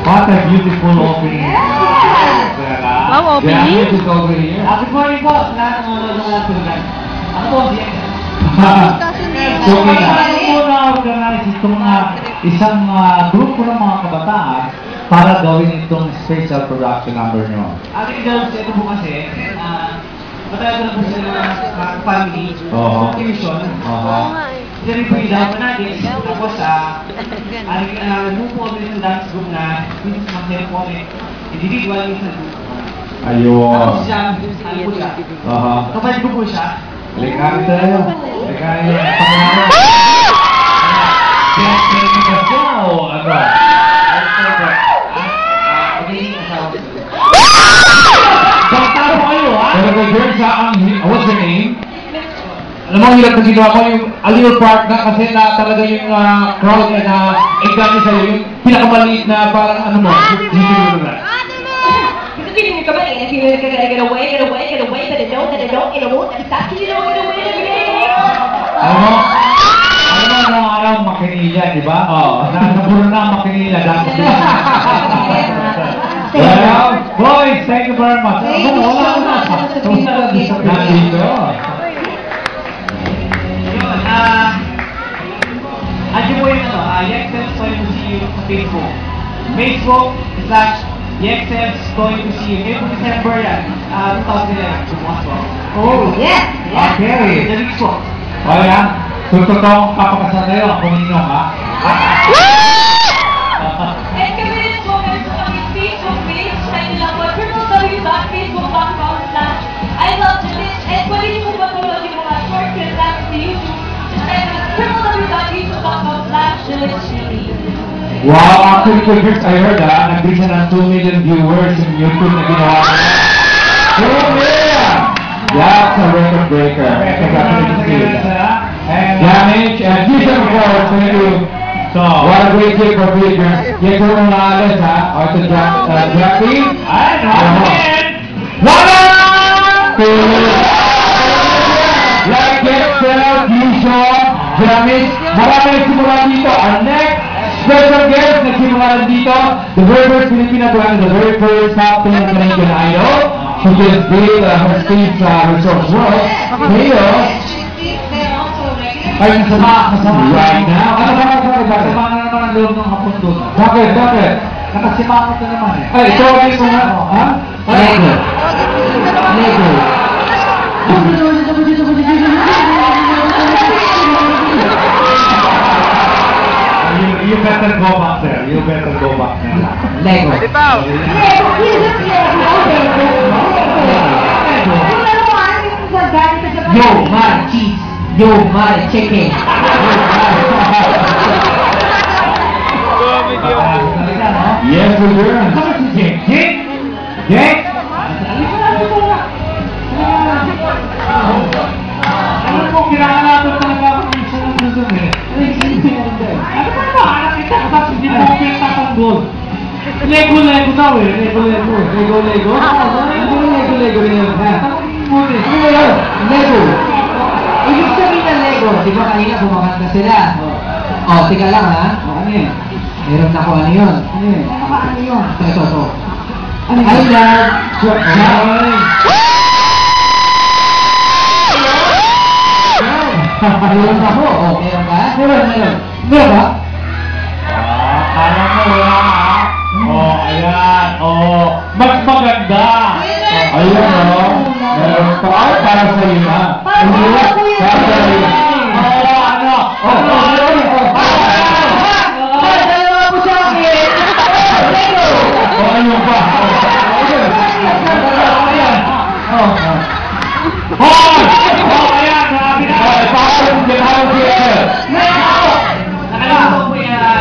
What a beautiful opening. Wow, opening. Good over here. Good morning po sa lahat ng mga nanonood ng tulad. Ako po si Ed. So, kailangan po na-organize itong isang grupo ng mga kabataan para gawin itong special production number nyo. Ating girls, ito po kasi, matagal na po sila ng family, tuition. Then po yung dapat natin, tapos nagpo kami ng dance group na minsan mag-help po kami, individual, minsan group. Ayun. Tapos siya, ano po siya? Kapag ko po siya, Lekari tayo. Lekari yung pangalan. Yes, maybe na siya o ano? Bakta po kayo, ha? Pero kay girls, what's your name? Alam mo, hirap na ginawa ko yung a little part na kasi na talaga yung crowd na egani sa'yo, yung pinakamaliit na parang ano mo, hindi mo na. If you're gonna get away, but it don't, and it won't, and stop, you know, get away. Alam mo, noong araw makinila, di ba? Napuro na ang makinila. Well, boys, thank you very much. Wala ko na. Nandito. andyan po yung Yexels going to see you sa Facebook. Facebook/Yexels going to see you. Ngayon po December yan, 2011. Bukas po. Oh, yes! Okay. The week po. O yan, totoong kapakasal kayo, ako ninyo, ha? And kami rin po meron sa aming Facebook page sa ilang po, www.facebook.com/ILoveJulius. And pwede niyo po mapanood yung mga short clips namin sa YouTube. Just type na www.youtube.com/JuliusJulie. Wow, actually, Clippers, I heard nag-reach na ng 2 million viewers in YouTube na ginawa ko. 2 million! That's a record breaker. Damage and vision force. Thank you. So, what a great day for Clippers. Yes, we're on the list, ha? O, ito, Jackie. Ay, no! Wala! Like Excel, Vision, Damage. Marami nagsimula dito. Our next special guest nagsimula dito. The very first Filipina brand, the very first top Canadian idol. She just did her stage resource work. Ngayon, ay kasama right now. Ano ba kasama na naman ang loob ng hapon doon? Bakit? Nakasimangot na naman eh. Ay, ito ang ito nga. Ha? Lego. You better go back there. You better go back there. Lego. Yo, my cheese. Yo, my chicken. Yes, we're here. Come on, Jake. Alam mo, kailangan natin talaga ako ng isa ng doon eh. Ano ba ba? Nakita ko tapos hindi mo pinagtatanggol. Lego daw eh. Lego. Lego rin yun. Lego. Ibig sabihin ng Lego, di ba kanina kumakanta sila? Tika lang ha. Ano yun? Meron na ko ano yun. Ano yun? Ito. I love Japan. Meron ako. Meron ka? Meron ba? Alam mo wala ha? Ayan. Mas maganda. Ayun meron pa. Para sa iyo ha. Para sa iyo. Ano pa? Ayan, grabe na. Pakalong siya. Nakalaman po yan.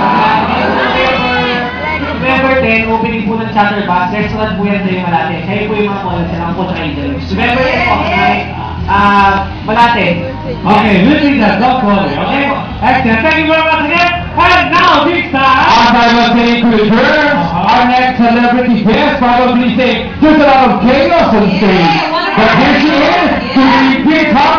November 10, opening po ng Chatterbox. Restaurant po yan sa yung Malate. Kayo po yung mga college lang po sa interviews. November 10 po, Malate. Okay, we'll do that. Don't worry. Okay? Excellent. Thank you very much again. And now, this time, as I was saying to the girls, our next celebrity guest probably say there's a lot of chaos on stage. But here she is, to the big